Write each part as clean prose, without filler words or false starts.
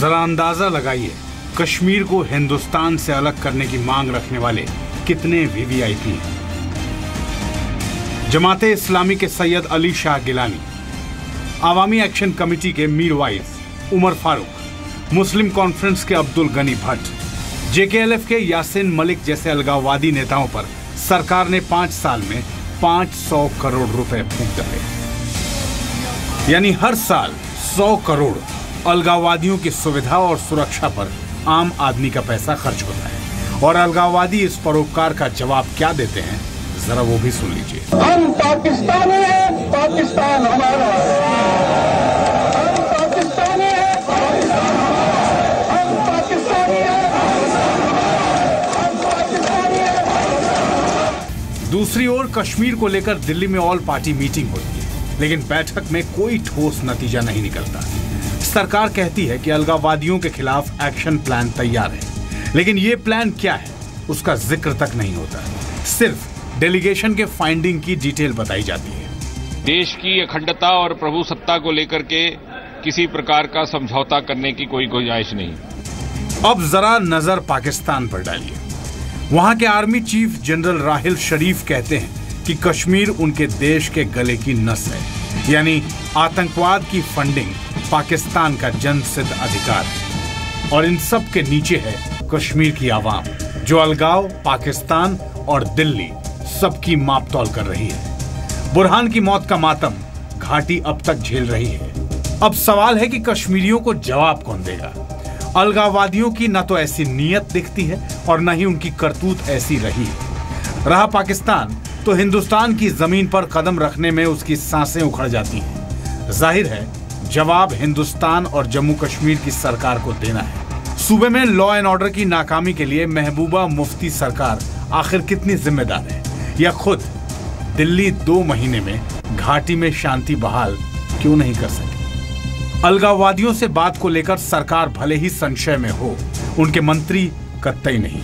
जरा अंदाजा लगाइए, कश्मीर को हिंदुस्तान से अलग करने की मांग रखने वाले कितने वीवीआईपी हैं। जमाते इस्लामी के सैयद अली शाह गिलानी, आवामी एक्शन कमेटी के Mirwaiz Umar Farooq, Muslim conference के अब्दुल गनी भट्ट, जेकेएलएफ के यासिन मलिक जैसे अलगाववादी नेताओं पर सरकार ने 5 साल में 500 करोड़ रुपए फूंक डाले। यानी हर साल 100 करोड़ अलगाववादियों की सुविधा और सुरक्षा पर आम आदमी का पैसा खर्च होता है। और अलगाववादी इस परोपकार का जवाब क्या देते हैं, जरा वो भी सुन लीजिए। हम पाकिस्तानी हैं, पाकिस्तान हमारा है। हम पाकिस्तानी हैं, पाकिस्तान हमारा है। हम पाकिस्तानी हैं, हम पाकिस्तानी हैं। दूसरी ओर कश्मीर को लेकर दिल्ली में ऑल पार्टी मीटिंग होती है, लेकिन बैठक में कोई ठोस नतीजा नहीं निकलता। सरकार कहती है कि अलगाववादियों के खिलाफ एक्शन प्लान तैयार है, लेकिन ये प्लान क्या है उसका जिक्र तक नहीं होता। सिर्फ डेलीगेशन के फाइंडिंग की डिटेल बताई जाती है। देश की अखंडता और प्रभुसत्ता को लेकर के किसी प्रकार का समझौता करने की कोई गुंजाइश नहीं। अब जरा नजर पाकिस्तान पर डालिए। वहां के army chief general Raheel Sharif कहते हैं कि कश्मीर उनके देश के गले की नस है, यानी आतंकवाद की फंडिंग पाकिस्तान का जनसिद्ध अधिकार है। और इन सब के नीचे है कश्मीर की आवाम, जो अलगाव, पाकिस्तान और दिल्ली सबकी मापतौल कर रही है। बुरहान की मौत का मातम घाटी अब तक झेल रही है। अब सवाल है कि कश्मीरियों को जवाब कौन देगा। अलगाववादियों की न तो ऐसी नीयत दिखती है और न ही उनकी करतूत ऐसी रही है। रहा पाकिस्तान, तो हिंदुस्तान की जमीन पर कदम रखने में उसकी सांसें उखड़ जाती हैं। जाहिर है जवाब हिंदुस्तान और जम्मू कश्मीर की सरकार को देना है। सूबे में लॉ एंड ऑर्डर की नाकामी के लिए महबूबा मुफ्ती सरकार आखिर कितनी जिम्मेदार है, या खुद दिल्ली 2 महीने में घाटी में शांति बहाल क्यों नहीं कर सकी। अलगाववादियों से बात को लेकर सरकार भले ही संशय में हो, उनके मंत्री कतई नहीं।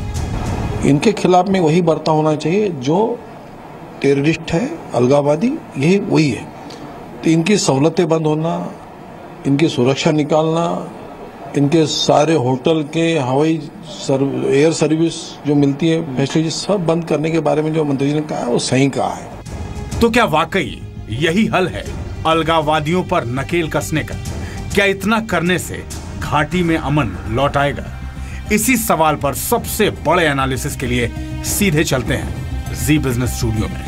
इनके खिलाफ में वही बर्ताव होना चाहिए जो टेररिस्ट है, अलगाववादी, यही वही है। तो इनकी सहूलतें बंद होना, इनकी सुरक्षा निकालना, इनके सारे होटल के हवाई एयर सर्विस जो मिलती है फैसिलिटी सब बंद करने के बारे में जो मंत्री जी ने कहा है वो सही कहा है। तो क्या वाकई यही हल है अलगाववादियों पर नकेल कसने का? क्या इतना करने से घाटी में अमन लौट आएगा? इसी सवाल पर सबसे बड़े एनालिसिस के लिए सीधे चलते हैं जी बिजनेस स्टूडियो में।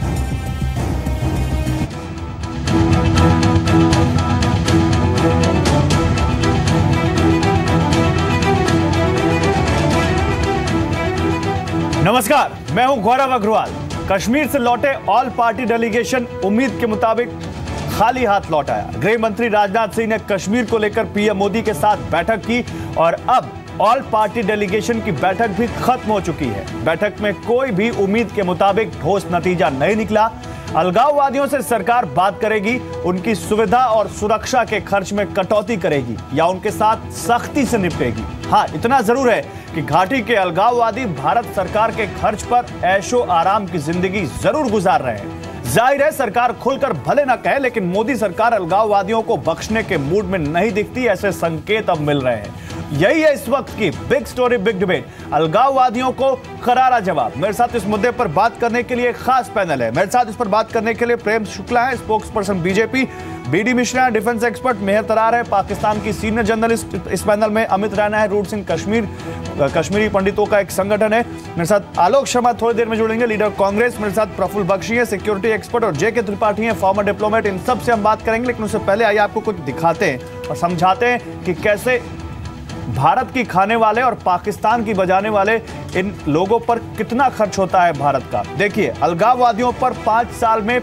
नमस्कार, मैं हूं गौरव अग्रवाल। कश्मीर से लौटे ऑल पार्टी डेलीगेशन उम्मीद के मुताबिक खाली हाथ लौट आया। गृह मंत्री राजनाथ सिंह ने कश्मीर को लेकर पीएम मोदी के साथ बैठक की और अब ऑल पार्टी डेलीगेशन की बैठक भी खत्म हो चुकी है। बैठक में कोई भी उम्मीद के मुताबिक ठोस नतीजा नहीं निकला। अलगाववादियों से सरकार बात करेगी, उनकी सुविधा और सुरक्षा के खर्च में कटौती करेगी या उनके साथ सख्ती से निपटेगी। हाँ, इतना जरूर है कि घाटी के अलगाववादी भारत सरकार के खर्च पर ऐशो आराम की जिंदगी जरूर गुजार रहे हैं। जाहिर है सरकार खुलकर भले ना कहे, लेकिन मोदी सरकार अलगाववादियों को बख्शने के मूड में नहीं दिखती, ऐसे संकेत अब मिल रहे हैं। यही है इस वक्त की बिग स्टोरी, बिग डिबेट। अलगाववादियों को करारा जवाब। मेरे साथ इस मुद्दे पर बात करने के लिए खास पैनल है। मेरे साथ इस पर बात करने के लिए प्रेम शुक्ला है, spokesperson BJP, BD Mishra defence expert, Mehr Tarar है पाकिस्तान की सीनियर जर्नलिस्ट इस पैनल में, अमित रैना है रूट सिंह कश्मीरी पंडितों का एक संगठन है। मेरे साथ आलोक शर्मा थोड़ी देर में जुड़ेंगे, लीडर कांग्रेस। मेरे साथ प्रफुल्ल बख्शी है, सिक्योरिटी एक्सपर्ट, और जेके त्रिपाठी है, फॉर्मर डिप्लोमेट। इन सब से हम बात करेंगे, लेकिन उससे पहले आइए आपको कुछ दिखाते हैं और समझाते हैं कि कैसे भारत की खाने वाले और पाकिस्तान की बजाने वाले इन लोगों पर कितना खर्च होता है भारत का। देखिए, अलगाववादियों पर 5 साल में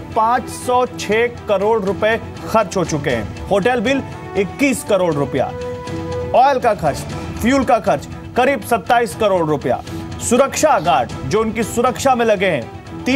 506 करोड़ रुपए खर्च हो चुके हैं। होटल बिल 21 करोड़ रुपया, ऑयल का खर्च, फ्यूल का खर्च करीब 27 करोड़ रुपया, सुरक्षा गार्ड जो उनकी सुरक्षा में लगे हैं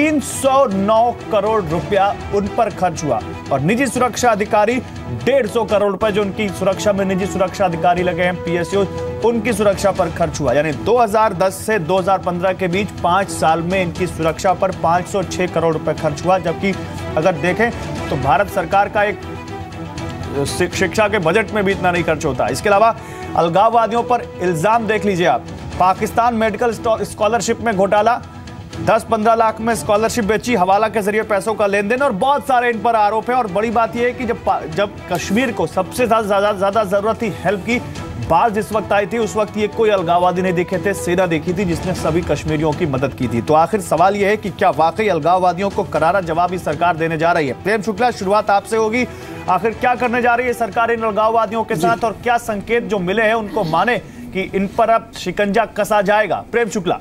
309 करोड़ रुपया उन पर खर्च हुआ, और निजी सुरक्षा अधिकारी 150 करोड़ रुपए जो उनकी सुरक्षा में निजी सुरक्षा अधिकारी लगे हैं पीएसयू, उनकी सुरक्षा पर खर्च हुआ। यानी 2010 से 2015 के बीच 5 साल में इनकी सुरक्षा पर 506 करोड़ रुपए खर्च हुआ। जबकि अगर देखें तो भारत सरकार का एक शिक्षा के बजट में भी इतना नहीं खर्च होता। इसके अलावा अलगाववादियों पर इल्जाम देख लीजिए आप। पाकिस्तान मेडिकल स्कॉलरशिप में घोटाला, 10-15 लाख में स्कॉलरशिप बेची, हवाला के जरिए पैसों का लेन देन और बहुत सारे इन पर आरोप है। और बड़ी बात यह है कि जब कश्मीर को सबसे ज्यादा जरूरत थी हेल्प की, बात जिस वक्त आई थी उस वक्त ये कोई अलगाववादी नहीं दिखे थे, सेना देखी थी जिसने सभी कश्मीरियों की मदद की थी। तो आखिर सवाल यह है कि क्या वाकई अलगाववादियों को करारा जवाब ही सरकार देने जा रही है? प्रेम शुक्ला, शुरुआत आपसे होगी। आखिर क्या करने जा रही है सरकार इन अलगाववादियों के साथ और क्या संकेत जो मिले हैं उनको माने कि इन पर अब शिकंजा कसा जाएगा? प्रेम शुक्ला।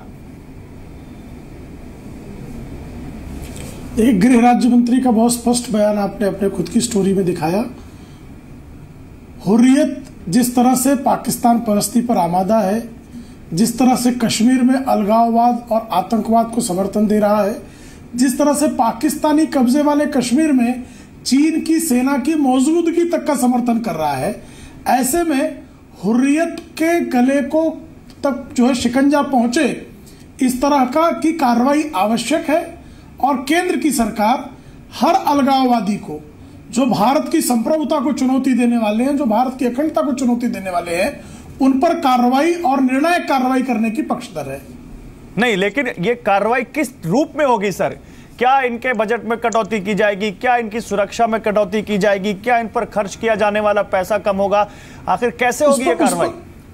एक गृह राज्य मंत्री का बहुत स्पष्ट बयान आपने अपने खुद की स्टोरी में दिखाया। हुर्रियत जिस तरह से पाकिस्तान परस्ती पर आमादा है, जिस तरह से कश्मीर में अलगाववाद और आतंकवाद को समर्थन दे रहा है, जिस तरह से पाकिस्तानी कब्जे वाले कश्मीर में चीन की सेना की मौजूदगी तक का समर्थन कर रहा है, ऐसे में हुर्रियत के गले को तक जो है शिकंजा पहुंचे, इस तरह का की कार्रवाई आवश्यक है। और केंद्र की सरकार हर अलगाववादी को, जो भारत की संप्रभुता को चुनौती देने वाले हैं, जो भारत की अखंडता को चुनौती देने वाले हैं, उन पर कार्रवाई और निर्णायक कार्रवाई करने की पक्षधर है। नहीं, लेकिन ये कार्रवाई किस रूप में होगी सर? क्या इनके बजट में कटौती की जाएगी? क्या इनकी सुरक्षा में कटौती की जाएगी? क्या इन पर खर्च किया जाने वाला पैसा कम होगा? आखिर कैसे होगी ये कार्रवाई?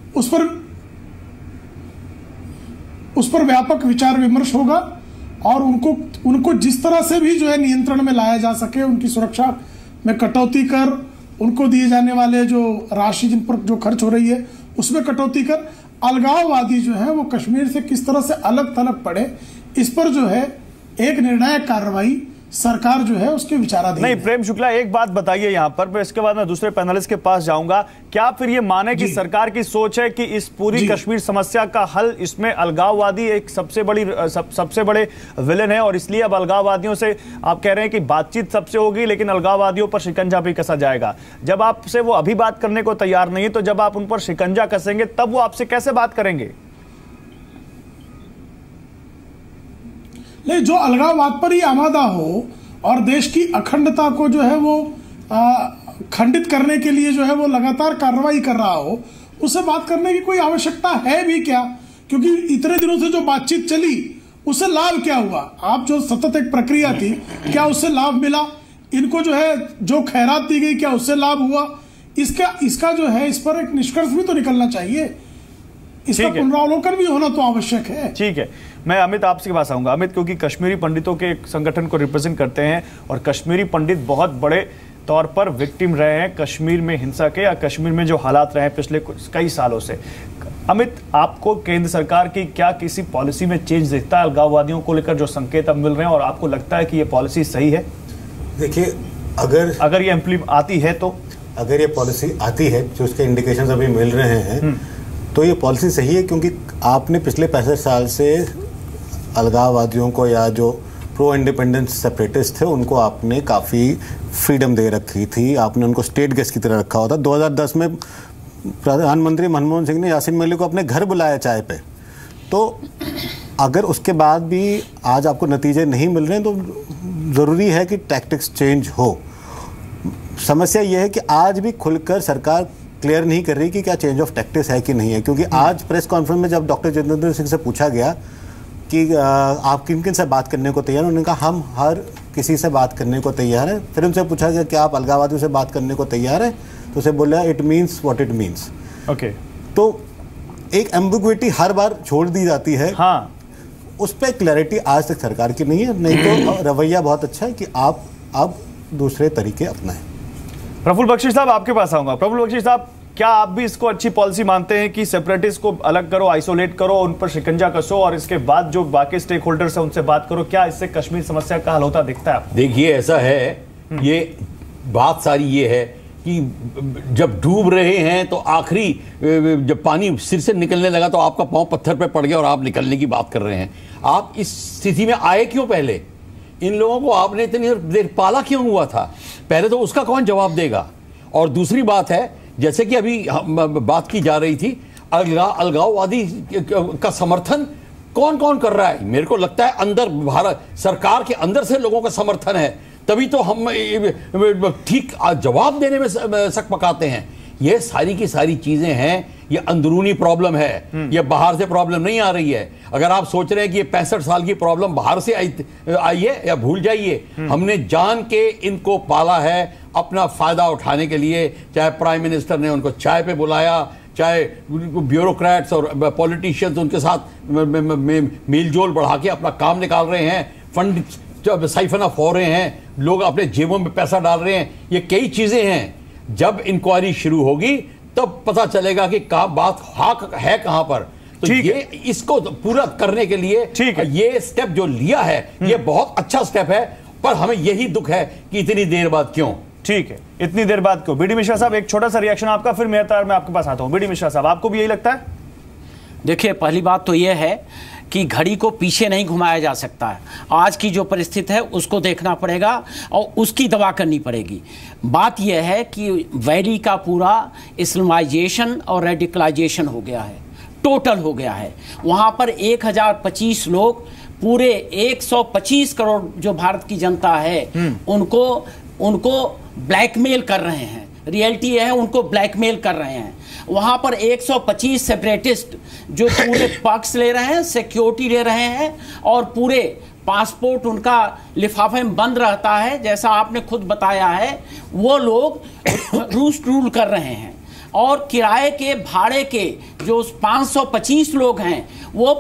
उस पर व्यापक विचार विमर्श होगा और उनको जिस तरह से भी जो है नियंत्रण में लाया जा सके, उनकी सुरक्षा में कटौती कर, उनको दिए जाने वाले जो राशि जिन पर जो खर्च हो रही है उसमें कटौती कर, अलगाववादी जो है वो कश्मीर से किस तरह से अलग थलग पड़े, इस पर जो है एक निर्णायक कार्रवाई सरकार जो है उसके विचाराधीन। नहीं प्रेम शुक्ला, एक बात बताइए यहां पर, इसके बाद मैं दूसरे पैनलिस्ट के पास जाऊंगा। क्या फिर ये माने कि सरकार की सोच है कि इस पूरी कश्मीर समस्या का हल, इसमें अलगाववादी एक सबसे बड़े विलेन है और इसलिए अब अलगाववादियों से आप कह रहे हैं कि बातचीत सबसे होगी लेकिन अलगाववादियों पर शिकंजा भी कसा जाएगा? जब आपसे वो अभी बात करने को तैयार नहीं है तो जब आप उन पर शिकंजा कसेंगे तब वो आपसे कैसे बात करेंगे? नहीं, जो अलगाववाद पर ही आमादा हो और देश की अखंडता को जो है वो खंडित करने के लिए जो है वो लगातार कार्रवाई कर रहा हो, उससे बात करने की कोई आवश्यकता है भी क्या? क्योंकि इतने दिनों से जो बातचीत चली उससे लाभ क्या हुआ? आप जो सतत एक प्रक्रिया थी, क्या उससे लाभ मिला? इनको जो है जो खैरात दी गई, क्या उससे लाभ हुआ? इसका जो है इस पर एक निष्कर्ष भी तो निकलना चाहिए, इसका पुनरावलोकन भी होना तो आवश्यक है। ठीक है, मैं अमित आपके पास आऊंगा। अमित, क्योंकि कश्मीरी पंडितों के एक संगठन को रिप्रेजेंट करते हैं और कश्मीरी पंडित बहुत बड़े तौर पर विक्टिम रहे हैं कश्मीर में हिंसा के, या कश्मीर में जो हालात रहे हैं पिछले कई सालों से। अमित, आपको केंद्र सरकार की क्या किसी पॉलिसी में चेंज दिखता है अलगाववादियों को लेकर जो संकेत अब मिल रहे हैं, और आपको लगता है कि ये पॉलिसी सही है? देखिए, अगर ये इम्प्लीमेंट आती है तो, अगर ये पॉलिसी आती है जो उसके इंडिकेशंस अभी मिल रहे हैं तो ये पॉलिसी सही है, क्योंकि आपने पिछले 65 साल से अलगाववादियों को या जो प्रो इंडिपेंडेंस सेपरेटिस्ट थे उनको आपने काफ़ी फ्रीडम दे रखी थी, आपने उनको स्टेट गेस्ट की तरह रखा हुआ था। 2010 में प्रधानमंत्री मनमोहन सिंह ने यासीन मलिक को अपने घर बुलाया चाय पे। तो अगर उसके बाद भी आज आपको नतीजे नहीं मिल रहे हैं तो ज़रूरी है कि टैक्टिक्स चेंज हो। समस्या ये है कि आज भी खुलकर सरकार क्लियर नहीं कर रही कि क्या चेंज ऑफ टैक्टिक्स है कि नहीं है, क्योंकि आज प्रेस कॉन्फ्रेंस में जब डॉक्टर जितेंद्र सिंह से पूछा गया कि आप किन किन से बात करने को तैयार हैं, उन्होंने कहा हम हर किसी से बात करने को तैयार हैं। फिर उनसे पूछा गया कि आप अलगाववादियों से बात करने को तैयार हैं, तो उसे बोला it means what it means. Okay, तो एक एम्बिग्विटी हर बार छोड़ दी जाती है। हाँ, उस पर क्लैरिटी आज तक सरकार की नहीं है। नहीं तो रवैया बहुत अच्छा है कि आप अब दूसरे तरीके अपनाएं। प्रफुल्ल बख्शी साहब, आपके पास आऊंगा। प्रफुल्ल बख्शी साहब, क्या आप भी इसको अच्छी पॉलिसी मानते हैं कि सेपरेटिस्ट को अलग करो, आइसोलेट करो, उन पर शिकंजा कसो और इसके बाद जो बाकी स्टेक होल्डर्स हैं उनसे बात करो? क्या इससे कश्मीर समस्या का हल होता दिखता है आपको? देखिए, ऐसा है, ये बात सारी ये है कि जब डूब रहे हैं तो आखिरी जब पानी सिर से निकलने लगा तो आपका पांव पत्थर पे पड़ गया और आप निकलने की बात कर रहे हैं। आप इस स्थिति में आए क्यों? पहले इन लोगों को आपने इतनी देर पाला क्यों हुआ था? पहले तो उसका कौन जवाब देगा? और दूसरी बात है, जैसे कि अभी बात की जा रही थी, अलगाववादी का समर्थन कौन कौन कर रहा है? मेरे को लगता है अंदर भारत सरकार के अंदर से लोगों का समर्थन है। तभी तो हम ठीक जवाब देने में सक पकाते हैं। ये सारी की सारी चीजें हैं, ये अंदरूनी प्रॉब्लम है, ये बाहर से प्रॉब्लम नहीं आ रही है। अगर आप सोच रहे हैं कि ये 65 साल की प्रॉब्लम बाहर से आई है, या भूल जाइए, हमने जान के इनको पाला है अपना फायदा उठाने के लिए। चाहे प्राइम मिनिस्टर ने उनको चाय पे बुलाया, चाहे ब्यूरोक्रेट्स और पॉलिटिशियंस उनके साथ मेलजोल बढ़ा के अपना काम निकाल रहे हैं, फंड साइफन ऑफ हो रहे हैं, लोग अपने जेबों में पैसा डाल रहे हैं। ये कई चीजें हैं। जब इंक्वायरी शुरू होगी तब पता चलेगा कि बात है कहां पर। तो ये इसको पूरा करने के लिए ये स्टेप जो लिया है, ये बहुत अच्छा स्टेप है, पर हमें यही दुख है कि इतनी देर बाद क्यों। ठीक है, इतनी देर बाद क्यों। बीडी मिश्रा साहब, एक छोटा सा रिएक्शन आपका, फिर मेहतार मैं आपके पास आता हूं। बीडी मिश्रा साहब, आपको भी यही लगता है? देखिए, पहली बात तो यह है कि घड़ी को पीछे नहीं घुमाया जा सकता है। आज की जो परिस्थिति है उसको देखना पड़ेगा और उसकी दवा करनी पड़ेगी। बात यह है कि वैली का पूरा इस्लामाइजेशन और रेडिकलाइजेशन हो गया है, टोटल हो गया है। वहाँ पर 1025 लोग, पूरे 125 करोड़ जो भारत की जनता है उनको ब्लैकमेल कर रहे हैं। रियलिटी है, उनको ब्लैकमेल कर रहे हैं। वहां पर 125 सेपरेटिस्ट जो पूरे पक्ष ले रहे हैं, सिक्योरिटी ले रहे हैं, और पूरे पासपोर्ट उनका लिफाफे में बंद रहता है, जैसा आपने खुद बताया है। वो लोग रूस रूल कर रहे हैं, और किराए के भाड़े के जो 525 लोग हैं वो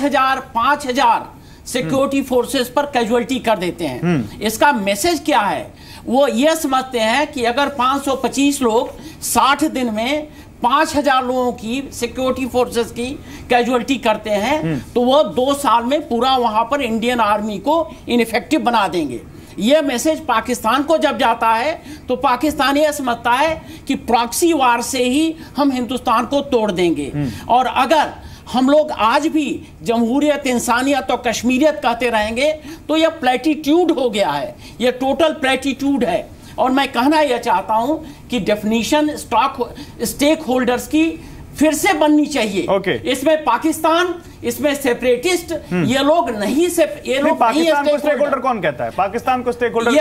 5000 सिक्योरिटी फोर्सेस पर कैजुअलिटी कर देते हैं। इसका मैसेज क्या है? वो ये समझते हैं कि अगर 525 लोग 60 दिन में 5000 लोगों की सिक्योरिटी फोर्सेस की कैजुअलिटी करते हैं तो वो 2 साल में पूरा वहां पर इंडियन आर्मी को इनइफेक्टिव बना देंगे। ये मैसेज पाकिस्तान को जब जाता है तो पाकिस्तान ये समझता है कि प्रॉक्सी वार से ही हम हिंदुस्तान को तोड़ देंगे। और अगर हम लोग आज भी जमहूरियत, इंसानियत और कश्मीरियत कहते रहेंगे तो यह प्लेटिट्यूड हो गया है, यह टोटल प्लेटिट्यूड है। और मैं कहना यह चाहता हूं कि डेफिनेशन स्टेक होल्डर्स की फिर से बननी चाहिए। इसमें पाकिस्तान, इसमें सेपरेटिस्ट, ये लोग नहीं ये लोग पाकिस्तान को स्टेक होल्डर कौन कहता है? पाकिस्तान को स्टेक होल्डर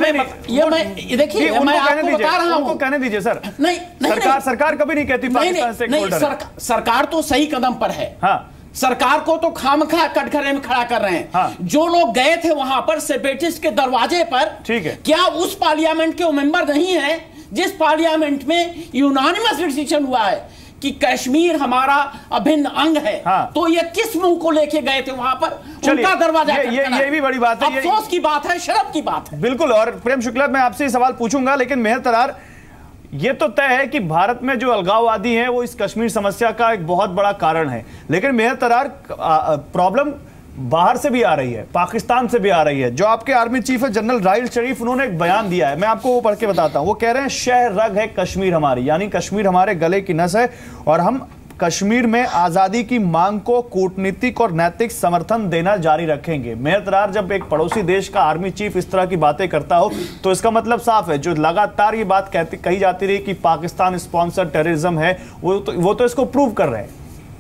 देखिए, मैं आपको बता रहा हूं। कहने दीजिए सर। नहीं, सरकार कभी नहीं कहती पाकिस्तान स्टेक होल्डर। सरकार तो सही कदम पर है। सरकार को तो खामखा कटघरे में खड़ा कर रहे हैं। जो लोग गए थे वहां पर सेपरेटिस्ट के दरवाजे पर, ठीक है, क्या उस पार्लियामेंट के वो मेंबर नहीं है जिस पार्लियामेंट में यूनानिमस डिसीजन हुआ है कि कश्मीर हमारा अभिन्न अंग है? तो ये किस मुंह को लेके गए थे वहां पर? उनका दरवाजा ये भी बड़ी बात है, अफसोस की बात है, शर्म की बात है। बिल्कुल। और प्रेम शुक्ला, मैं आपसे सवाल पूछूंगा, लेकिन मेहर तरार, ये तो तय है कि भारत में जो अलगाववादी हैं वो इस कश्मीर समस्या का एक बहुत बड़ा कारण है, लेकिन मेहर तरार, प्रॉब्लम बाहर से भी आ रही है, पाकिस्तान से भी आ रही है। जो आपके आर्मी चीफ है जनरल राहिल शरीफ, उन्होंने एक बयान दिया है, मैं आपको वो पढ़ के बताता हूं। वो कह रहे हैं शह रग है कश्मीर हमारी, यानी कश्मीर हमारे गले की नस है, और हम कश्मीर में आजादी की मांग को कूटनीतिक और नैतिक समर्थन देना जारी रखेंगे। मेहर तरार, जब एक पड़ोसी देश का आर्मी चीफ इस तरह की बातें करता हो तो इसका मतलब साफ है, जो लगातार ये बात कही जाती रही कि पाकिस्तान स्पॉन्सर टेररिज्म है, वो तो इसको प्रूव कर रहे हैं।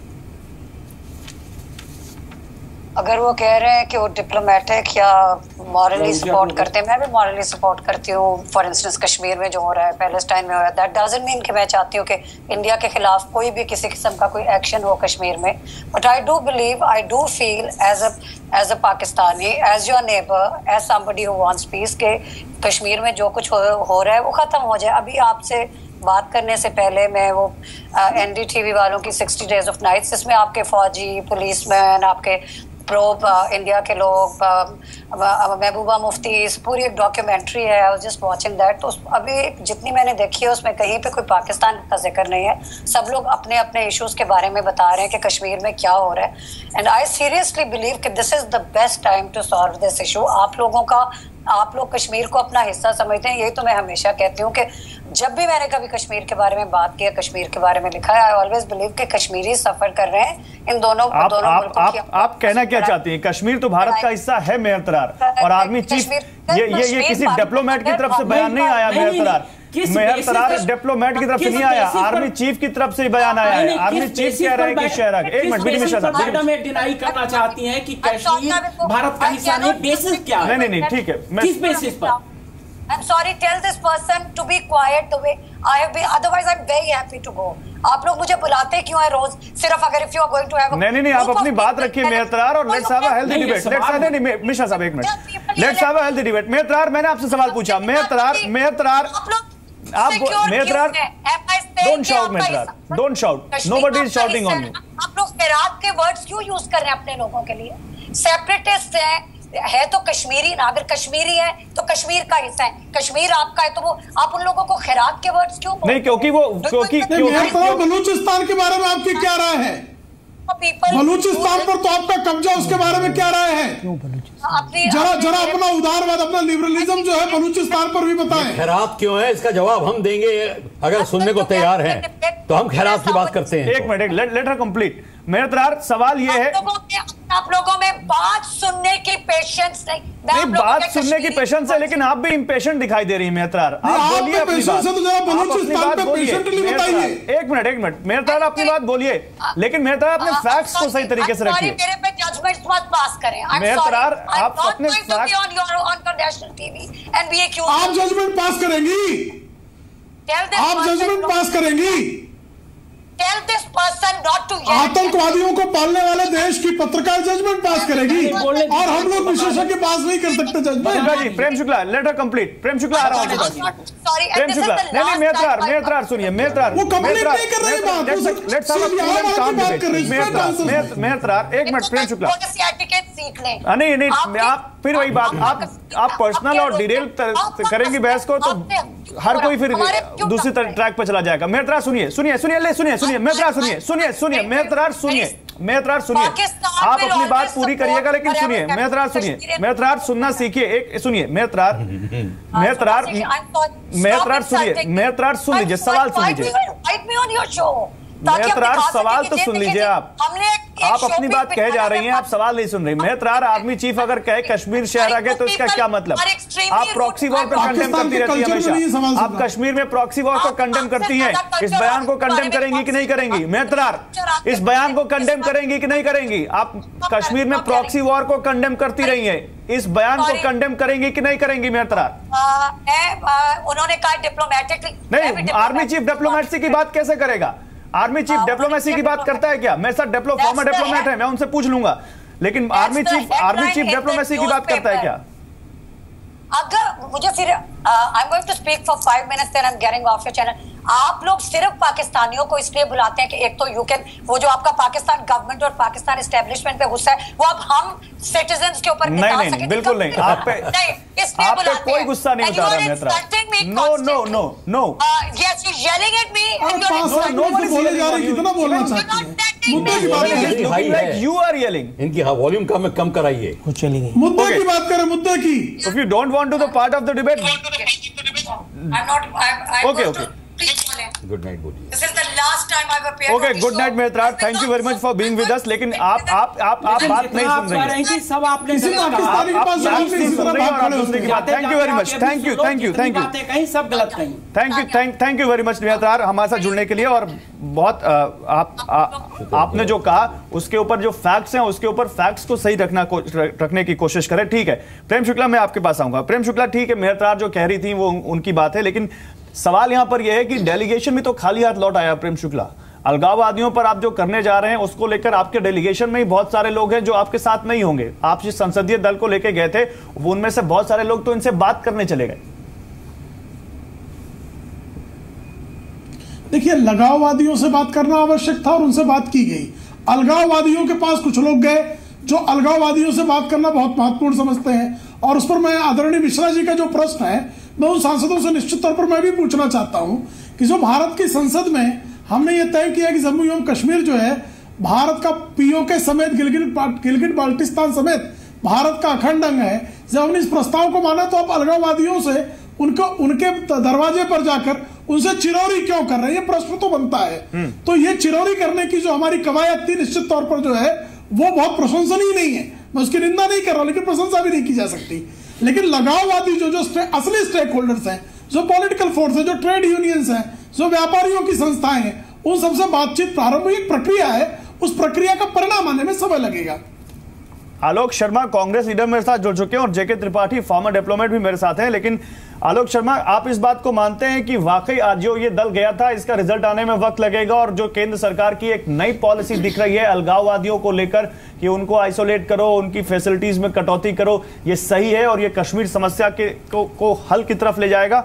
अगर वो कह रहे हैं कि वो डिप्लोमेटिक या मॉरली सपोर्ट करते हैं, मैं भी मॉरली सपोर्ट करती हूँ। फॉर इंस्टेंस कश्मीर में जो हो रहा है, पैलेस्टाइन में हो रहा है, दैट डजंट मीन कि मैं चाहती हूँ कि इंडिया के खिलाफ कोई भी किसी किस्म का कोई एक्शन हो कश्मीर में। But I do believe, I do feel as a Pakistani, as your neighbour, as somebody who wants peace, के कश्मीर में जो कुछ हो रहा है वो खत्म हो जाए। अभी आपसे बात करने से पहले मैं वो NDTV वालों की 60 डेज ऑफ नाइट्स, जिसमें आपके फौजी, पुलिसमैन, आपके प्रो इंडिया के लोग, महबूबा मुफ्ती, पूरी एक डॉक्यूमेंट्री है, I was just watching that. तो अभी जितनी मैंने देखी है उसमें कहीं पे कोई पाकिस्तान का जिक्र नहीं है। सब लोग अपने अपने इश्यूज के बारे में बता रहे हैं कि कश्मीर में क्या हो रहा है। एंड आई सीरियसली बिलीव कि this is the best time to solve this issue. आप लोग कश्मीर को अपना हिस्सा समझते हैं, यही तो मैं हमेशा कहती हूँ कि जब भी मैंने कभी कश्मीर के बारे में बात किया, कश्मीर के बारे में लिखा है, आई ऑलवेज बिलीव कि कश्मीरी सफर कर रहे हैं इन दोनों मुल्कों की। आप कहना क्या चाहती हैं? कश्मीर तो भारत का हिस्सा है मेहर तरार, और आर्मी चीफ, ये किसी डिप्लोमेट की तरफ से बयान नहीं आया मेहर तरार। मेहर तरार डिप्लोमेट की तरफ से नहीं आया, आर्मी चीफ की तरफ से बयान आया है। आर्मी चीफ कह रहा है कि शहर एक मिनट मिश्रा साहब, मैडम ये डिनाई करना चाहती हैं कि कश्मीर भारत का हिस्सा नहीं, बेसिस क्या है? नहीं ठीक है, किस बेसिस पर? I'm sorry, tell this person to be quiet the way I have been. Otherwise, I'm very happy to go. आप लोग मुझे बुलाते क्यों है रोज? सिर्फ अगर if you are going to have a नहीं आप अपनी बात रखिए मेहर तरार, और let's have a healthy debate. Mishra साहब एक minute, let's have a healthy debate. Mehr Tarar, मैंने आपसे सवाल पूछा। मेहर तरार आप Mehr Tarar don't shout, Mehr Tarar don't shout, nobody is shouting on you. आप लोग खैरात के वर्ड्स क्यों यूज कर रहे हैं अपने लोगों के लिए? सेपरेटिस्ट है तो कश्मीरी ना, अगर कश्मीरी है तो कश्मीर का हिस्सा है, कश्मीर आपका है, तो वो आप उन लोगों को खैरात के वर्ड्स क्यों बोलते? नहीं क्योंकि बलूचिस्तान के बारे में आपकी क्या राय है? बलूचिस्तान पर तो आपका कब्जा, उसके बारे में क्या राय है? जरा अपना उदारवाद, अपना लिबरलिज्म जो है बलूचिस्तान पर भी बताएं। खैरात क्यों है, इसका जवाब हम देंगे अगर सुनने को तैयार हैं तो हम खैरात की बात करते हैं। एक minute, let her complete. Mehr Tarar, सवाल ये है, आप लोगों में बात सुनने की पेशेंस नहीं, बात सुनने की पेशेंस है, लेकिन आप भी इम्पेशेंट दिखाई दे रही है मेहर तरार। आप बोलिए अपनी बात बोलिए। एक मिनट मेहर तरार, अपनी बात बोलिए, लेकिन मेहर तरार अपने फैक्ट्स को सही तरीके से रखिए। मेरे पे जजमेंट मत पास करें। मेहर तरार, आप अपने आप जजमेंट पास करेंगी? आप जजमेंट पास करेंगी? Tell this person not to yell. आतंकवादियों को पालने वाले देश की पत्रकार जजमेंट पास करेगी, और हम लोग विशेषज्ञ पास नहीं कर सकते judgement. Prem Shukla, let her complete. Prem Shukla आ रहा हूं। प्रेम शुक्ला, नहीं मेहर तरार सुनिए। मेहर तरार, वो कंप्लीट नहीं कर रही बात, लेट्स हैव अ काम डिबेट। मेहर तरार, एक मिनट। प्रेम शुक्ला, सीख लें। नहीं आप फिर वही बात, आप पर्सनल और डिटेल करेंगी बहस को, तो हर कोई फिर दूसरी ट्रैक पर चला जाएगा। मेहर तरार सुनिए, मेहर तरार सुनिए, आप अपनी बात पूरी करिएगा, लेकिन सुनिए मेहर तरार सुनना सीखिए। सुनिए मेहर तरार सुन लीजिए, सवाल सुन लीजिए। मेहर तरार, सवाल तो सुन लीजिए। आप अपनी बात कहे जा रही हैं, आप सवाल नहीं सुन रही। मेहर तरार, आर्मी चीफ अगर कहे कश्मीर शहर आ गए तो इसका क्या मतलब? आप प्रॉक्सी वॉर पर कंडेम करती रहती है हमेशा। आप कश्मीर में प्रॉक्सी वॉर को कंडेम करती हैं, इस बयान को कंडेम करेंगी कि नहीं करेंगी? मेहर तरार, इस बयान को कंडेम करेंगी कि नहीं करेंगी? आप कश्मीर में प्रॉक्सी वॉर को कंडेम करती रही हैं, इस बयान को कंडेम करेंगी कि नहीं करेंगी मेहर तरार? उन्होंने कहा डिप्लोमेटिकली नहीं, आर्मी चीफ डिप्लोमेसी की बात कैसे करेगा? आर्मी चीफ डिप्लोमेसी की बात करता है क्या? मेरे साथ फॉर्मर डिप्लोमेट है, मैं उनसे पूछ लूंगा, लेकिन आर्मी चीफ डिप्लोमेसी की बात करता है क्या? अगर मुझे फिर I am going to speak for 5 minutes then I am getting off your channel. आप लोग सिर्फ पाकिस्तानियों को इसलिए बुलाते हैं कि एक तो यू कैन, वो जो आपका पाकिस्तान गवर्नमेंट और पाकिस्तान एस्टेब्लिशमेंट पे गुस्सा है, वो अब हम सिटीजंस के ऊपर निकाल सकें। बिल्कुल नहीं, आप पे कोई गुस्सा नहीं उतारा Mehr Tarar. No yes you yelling at me and बोले जा रहे, कितना बोलना चाहती हैं? मुद्दे की बात करें, यू आर येलिंग। इनकी वॉल्यूम कम कराइए। मुद्दे की बात करें, मुद्दे की। If you don't want to the part of the debate, okay. Good night, बोलिए। This is the last time I've appeared. Okay, good night Mehr Tarar, thank you very much for being with us. लेकिन आप बात नहीं सुन रही हैं। सब आपने thank you very much, thank you कहीं सब गलत कहीं। Thank you very much Mehr Tarar, हमारे साथ जुड़ने के लिए। और बहुत आपने जो कहा उसके ऊपर जो फैक्ट्स हैं, उसके ऊपर फैक्ट्स को सही रखने की कोशिश करें, ठीक है? प्रेम शुक्ला, मैं आपके पास आऊंगा। प्रेम शुक्ला, ठीक है, मेहर तरार जो कह रही थी वो उनकी बात है, लेकिन सवाल यहां पर यह है कि डेलीगेशन भी तो खाली हाथ लौट आया। प्रेम शुक्ला, अलगाववादियों पर आप जो करने जा रहे हैं उसको लेकर आपके डेलीगेशन में ही बहुत सारे लोग हैं जो आपके साथ नहीं होंगे। आप जिस संसदीय दल को लेकर गए थे, वो उनमें से बहुत सारे लोग तो इनसे बात करने चले गए। देखिए, लगाववादियों से बात करना आवश्यक था और उनसे बात की गई। अलगाववादियों के पास कुछ लोग गए जो अलगाववादियों से बात करना बहुत महत्वपूर्ण समझते हैं, और उस पर मैं आदरणीय मिश्रा जी का जो प्रश्न है, मैं उन सांसदों से निश्चित तौर पर मैं भी पूछना चाहता हूं कि जो भारत की संसद में हमने ये तय किया कि जम्मू एवं कश्मीर जो है भारत का पीओके समेत गिलगिट बाल्टिस्तान समेत भारत का अखंड अंग है, जब हमने इस प्रस्ताव को माना तो आप अलगाववादियों से उनके दरवाजे पर जाकर उनसे चिरौरी क्यों कर रहे हैं? ये प्रश्न तो बनता है। तो ये चिरौरी करने की जो हमारी कवायद थी, निश्चित तौर पर जो है वो बहुत प्रशंसनीय नहीं है। मैं उसकी निंदा नहीं कर रहा हूं, लेकिन प्रशंसा भी नहीं की जा सकती। लेकिन लगाववादी जो असली स्टेक होल्डर्स हैं, जो पॉलिटिकल फोर्स है, जो ट्रेड यूनियंस है, जो व्यापारियों की संस्थाएं हैं, उन सबसे बातचीत प्रारंभिक प्रक्रिया है, उस प्रक्रिया का परिणाम आने में समय लगेगा। आलोक शर्मा कांग्रेस लीडर मेरे साथ जुड़ चुके हैं और जेके त्रिपाठी फॉर्मर डिप्लोमेट भी मेरे साथ हैं। लेकिन आलोक शर्मा, आप इस बात को मानते हैं कि वाकई आज जो ये दल गया था इसका रिजल्ट आने में वक्त लगेगा, और जो केंद्र सरकार की एक नई पॉलिसी दिख रही है अलगाववादियों को लेकर कि उनको आइसोलेट करो, उनकी फैसिलिटीज में कटौती करो, ये सही है और ये कश्मीर समस्या को हल की तरफ ले जाएगा?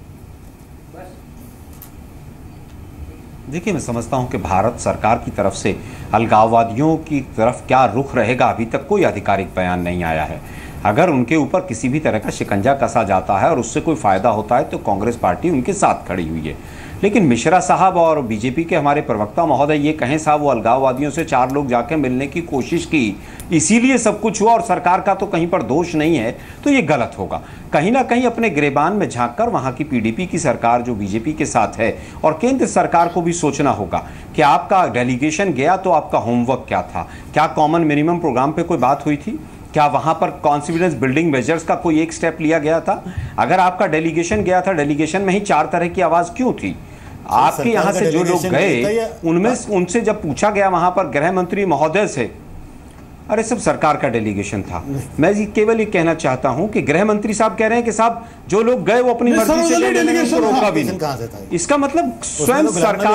देखिए, मैं समझता हूं कि भारत सरकार की तरफ से अलगाववादियों की तरफ क्या रुख रहेगा अभी तक कोई आधिकारिक बयान नहीं आया है। अगर उनके ऊपर किसी भी तरह का शिकंजा कसा जाता है और उससे कोई फायदा होता है तो कांग्रेस पार्टी उनके साथ खड़ी हुई है। लेकिन मिश्रा साहब और बीजेपी के हमारे प्रवक्ता महोदय ये कहें साहब वो अलगाववादियों से 4 लोग जाके मिलने की कोशिश की इसीलिए सब कुछ हुआ और सरकार का तो कहीं पर दोष नहीं है, तो ये गलत होगा। कहीं ना कहीं अपने गिरेबान में झांककर वहां की पीडीपी की सरकार जो बीजेपी के साथ है और केंद्र सरकार को भी सोचना होगा कि आपका डेलीगेशन गया तो आपका होमवर्क क्या था, क्या कॉमन मिनिमम प्रोग्राम पे कोई बात हुई थी, क्या वहां पर कॉन्फिडेंस बिल्डिंग मेजर्स का कोई एक स्टेप लिया गया था? अगर आपका डेलीगेशन गया था, डेलीगेशन में ही 4 तरह की आवाज क्यों थी? आपके यहां से जो लोग गए उनमें उनसे जब पूछा गया वहां पर गृह मंत्री महोदय से, अरे सब सरकार का डेलीगेशन था। मैं केवल ये कहना चाहता हूं कि गृह मंत्री साहब कह रहे हैं कि साहब जो लोग गए वो अपनी मर्जी से डेलीगेशन रोका भी नहीं। इसका मतलब स्वयं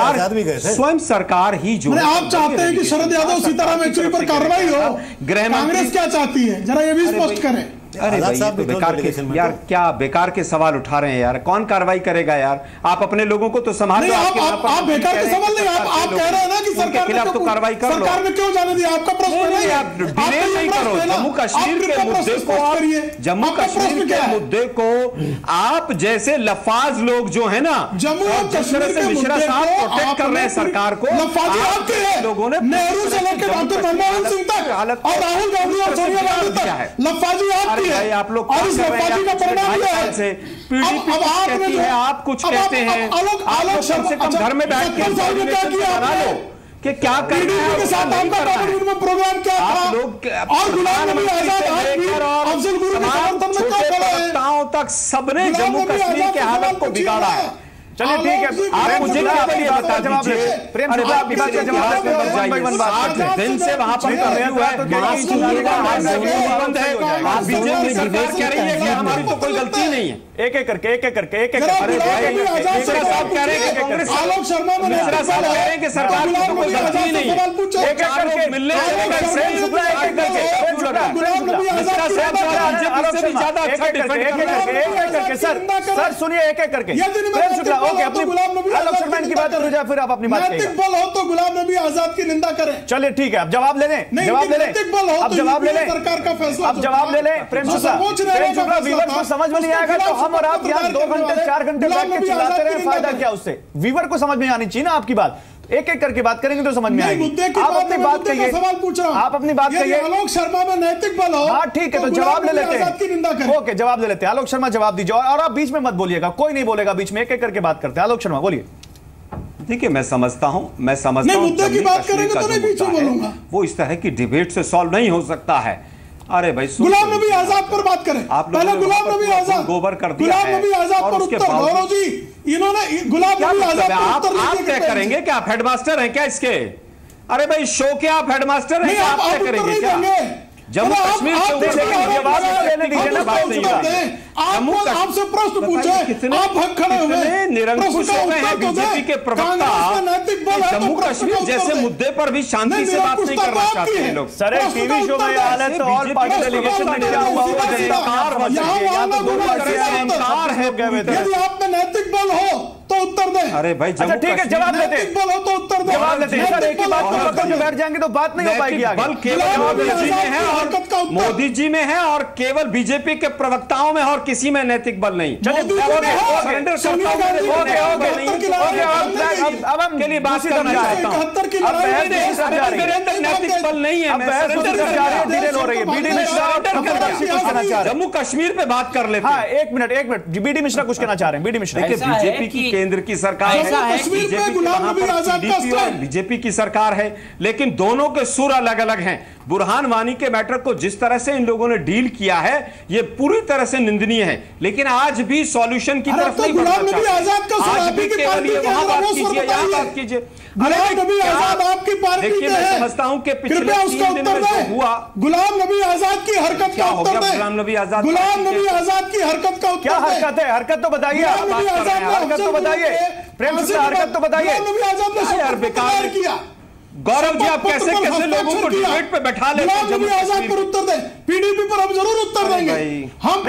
सरकार ही जो आप चाहते हैं कि शरद यादव सीताराम येचुरी पर कार्रवाई हो, कांग्रेस क्या चाहती है जरा ये भी स्पष्ट करें। अरे भाई तो बेकार के यार क्या बेकार के सवाल उठा रहे हैं यार, कौन कार्रवाई करेगा यार? आप अपने लोगों को तो संभाल लो। आप बेकार के सवाल नहीं, आप कह रहे हैं ना कि सरकार के खिलाफ तो कार्रवाई कर लो। सरकार ने क्यों जाने दिया? आपका प्रश्न नहीं है, आप डिले नहीं करो। जम्मू कश्मीर के मुद्दे को, जम्मू कश्मीर के मुद्दे को आप जैसे लफाज लोग जो है ना, जम्मू कश्मीर से मिश्रा साहब प्रोटेक्ट कर रहे हैं सरकार को। लोगों ने नेहरू से लेकर डॉक्टर मनमोहन सिंह तक और राहुल गांधी और सोनिया गांधी तक लफाजी भाई आप लोग और इस लफाजी का परिणाम क्या है? पीडीपी कहती है, आप कुछ कहते हैं। आप लोग कम से कम घर में बैठ के बना लो कि क्या कर रहे हैं के साथ आपका प्रोग्राम क्या था? आप लोग और गुलाम नबी आजाद और अफजल गुरु के समर्थन में क्या खड़े हैं तक सबने जम्मू कश्मीर के हालत को बिगाड़ा है। चलिए ठीक है, आप मुझे जवाब दीजिए। प्रेम जी आपकी बात का जवाब दें। 8 दिन से वहां पर कर रहे हुए बंद है, आप बीजेपी सरकार कह रही है कि हमारी तो कोई गलती नहीं है। एक एक करके मिश्रा साहब कह रहे हैं कि कांग्रेस, आलोक शर्मा मिश्रा साहब कह रहे हैं कि सरकार की तो कोई गलती नहीं है। एक एक करके मिलने मिश्रा साहब से भी ज्यादा अच्छा डिफेंड कर रहे हैं। सर सुनिए एक एक करके। ओके, अपनी आलोक शर्मा की बात हो जाए फिर आप अपनी बात नैतिक बल हो तो गुलाम नबी आजाद की निंदा करें। चलिए ठीक है, अब जवाब ले लें, जवाब ले लें, अब जवाब ले लें, सरकार का फैसला, अब जवाब ले लें। प्रेम शुक्ला, वीवर को समझ में नहीं आएगा तो हम और आप यहाँ 2 घंटे 4 घंटे बैठ के चिल्लाते रहे, फायदा क्या उससे? वीवर को समझ में आनी चाहिए ना आपकी बात। एक एक करके बात करेंगे तो समझ में आएगी। आप अपनी बात कहिए, सवाल पूछ रहा हूं, आप अपनी बात कहिए। आलोक शर्मा में नैतिक बल हो, हाँ ठीक है, तो जवाब ले लेते हैं। ओके, जवाब ले लेते हैं। आलोक शर्मा जवाब दीजिए, और आप बीच में मत बोलिएगा, कोई नहीं बोलेगा बीच में, एक एक करके बात करते हैं। आलोक शर्मा बोलिए। देखिए, मैं समझता हूं मुद्दे की बात करेंगे तो नहीं बीच में बोलूंगा। वो इस तरह की डिबेट से सॉल्व नहीं हो सकता है। अरे भाई गुलाम नबी आजाद पर बात करें। पहले गुलाम नबी आजाद, गोबर कर दिया है। गुलाम नबी आजाद पर उत्तर गौरव जी, इन्होंने गुलाम नबी आजाद पर उत्तर आप तय करेंगे क्या? आप हेडमास्टर हैं क्या इसके? अरे भाई शो के आप हेडमास्टर हैं, आप तय करेंगे क्या? जम्मू कश्मीर से आपसे प्रश्न पूछे, आप खड़े हुए निरंकुश हो गए हैं बीजेपी के प्रवक्ता। जम्मू कश्मीर जैसे मुद्दे पर भी शांति से बात नहीं करना चाहते हैं लोग। सर टीवी शो में हालत और पार्टी डेलीगेशन में क्या हुआ होगा? यदि आप में नैतिक बल हो तो उत्तर दें। अरे भाई अच्छा ठीक है, जवाब देते हैं, बल हो तो उत्तर दें, जवाब देते हैं। सर एक ही बात को पकड़ के बैठ जाएंगे तो बात नहीं हो पाएगी आगे। बल केवल मोदी जी में है और मोदी जी में है और केवल बीजेपी के प्रवक्ताओं में और किसी में नैतिक बल नहीं। अब हम के लिए बात करना चाहता हूं, नैतिक बल नहीं है। जम्मू कश्मीर पे बात कर लेते हैं। हाँ एक मिनट, बीडी मिश्रा कुछ कहना चाह रहे हैं। बीडी मिश्रा, बीजेपी की केंद्र की सरकार है, बीजेपी की सरकार है, लेकिन दोनों के सुर अलग अलग हैं। बुरहान वानी के मैटर को जिस तरह से इन लोगों ने डील किया है ये पूरी तरह से निंदनीय है, लेकिन आज भी सॉल्यूशन की तरफ नहीं बढ़ना चाहते। आज भी केवल ये वहां बात कीजिए, यहां बात कीजिए। देखिए, मैं समझता हूं कि पिछले 3 दिन में जो हुआ, गुलाम नबी आजाद की हरकत का उत्तर दें। गुलाम नबी आजाद की हरकत का उत्तर क्या हरकत है? हरकत तो बताइए, हरकत तो बताइए, प्रेम से हरकत तो बताइए। यार बेकार किया। गौरव जी, आप कैसे कैसे लोगों को डिबेट पे बैठा लेते हैं? जम्मू आजाद पर उत्तर दें, पीडीपी पर हम जरूर उत्तर देंगे। हम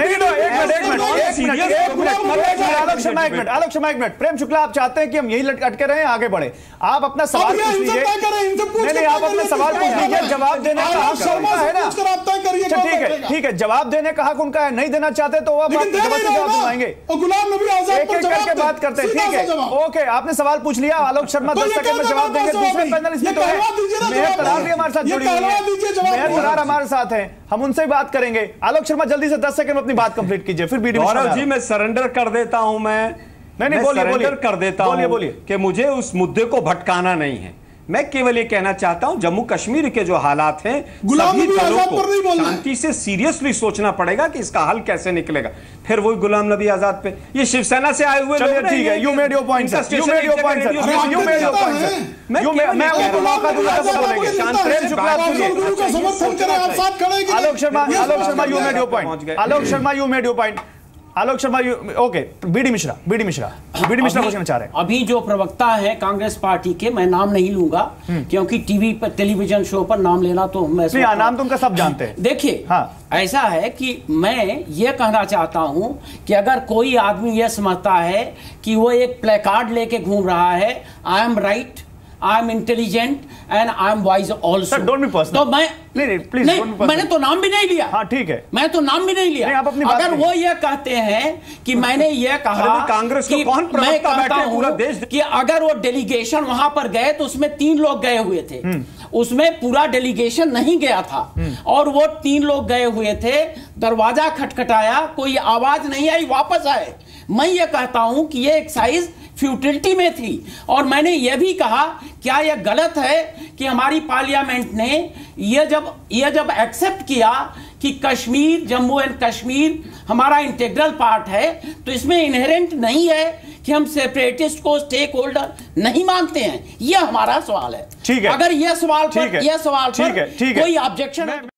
आलोक शर्मा एक मिनट। प्रेम शुक्ला, आप चाहते हैं कि हम यही अटके रहे, आगे बढ़े? आप अपना सवाल पूछ लीजिए। नहीं, आप अपना सवाल पूछ लीजिए, जवाब देने का हक उनका है ना। ठीक है, जवाब देने का हक उनका है। नहीं देना चाहते तो आप जवाब दिलवाएंगे। गुलाम नबी आजाद एक एक करके बात करते हैं। ठीक है, ओके, आपने सवाल पूछ लिया। आलोक शर्मा 10 सेकंड में जवाब देंगे। दूसरे पैनलिस्ट मेहर तरार भी हमारे साथ जुड़ी हुई है, मेहर तरार हमारे साथ हैं, हम उनसे बात करेंगे। आलोक शर्मा जल्दी से 10 सेकंड में अपनी बात कंप्लीट कीजिए, फिर बीडी गौरव जी, मैं सरेंडर कर देता हूं। नहीं, बोलिए, कर देता हूं कि मुझे उस मुद्दे को भटकाना नहीं है। मैं केवल ये कहना चाहता हूं, जम्मू कश्मीर के जो हालात हैं, सभी दलों को शांति से सीरियसली सोचना पड़ेगा कि इसका हल कैसे निकलेगा। फिर वही गुलाम नबी आजाद पे, ये शिवसेना से आए हुए लोग। ठीक है, you made your point sir, you made your point sir, you made your point sir. मैं आपको मौका दूंगा तो बोलेंगे। Prem Shukla, Alok Sharma, you made your point. Alok Sharma, you made your point. Alok Sharma, okay, BD Mishra पूछना चाह रहे हैं। अभी जो प्रवक्ता है कांग्रेस पार्टी के, मैं नाम नहीं लूंगा क्योंकि टीवी पर, टेलीविजन शो पर नाम लेना तो मैं नाम तो उनका सब जानते हैं। देखिए, ऐसा है कि मैं ये कहना चाहता हूं कि अगर कोई आदमी यह समझता है कि वो एक प्लेकार्ड लेके घूम रहा है, I am right, I am intelligent and I am wise also, don't be personal. तो मैं प्लीज, मैंने तो नाम भी नहीं लिया। हाँ, ठीक है, मैं तो नाम भी नहीं लिया। अगर वो ये कहते हैं कि मैंने ये कहा, कांग्रेस को कौन प्रवक्ता बैठे पूरा देश, कि अगर वो डेलीगेशन वहां पर गए तो उसमें 3 लोग गए हुए थे, उसमें पूरा डेलीगेशन नहीं गया था, और वो 3 लोग गए हुए थे, दरवाजा खटखटाया, कोई आवाज नहीं आई, वापस आए। मैं ये कहता हूं कि ये एक्सरसाइज फ्यूटिलिटी में थी। और मैंने यह भी कहा, क्या यह गलत है कि हमारी पार्लियामेंट ने यह जब एक्सेप्ट किया कि कश्मीर, जम्मू एंड कश्मीर हमारा इंटीग्रल पार्ट है, तो इसमें इनहेरेंट नहीं है कि हम सेपरेटिस्ट को स्टेक होल्डर नहीं मानते हैं? यह हमारा सवाल है। ठीक है, अगर यह सवाल पर कोई ऑब्जेक्शन है